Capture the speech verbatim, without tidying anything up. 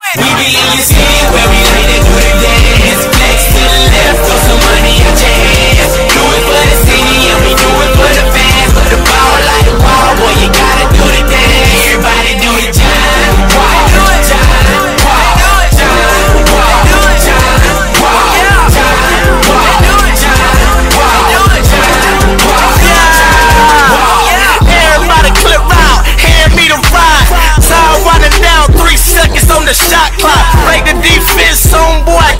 We be in your city where we like to do the dance.